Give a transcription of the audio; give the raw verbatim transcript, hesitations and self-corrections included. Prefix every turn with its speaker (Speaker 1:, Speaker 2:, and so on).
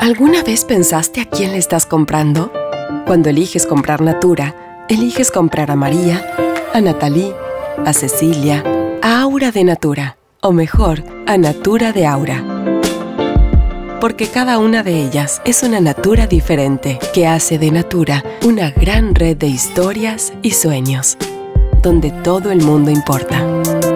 Speaker 1: ¿Alguna vez pensaste a quién le estás comprando? Cuando eliges comprar Natura, eliges comprar a María, a Natalie, a Cecilia, a Aura de Natura, o mejor, a Natura de Aura. Porque cada una de ellas es una Natura diferente que hace de Natura una gran red de historias y sueños, donde todo el mundo importa.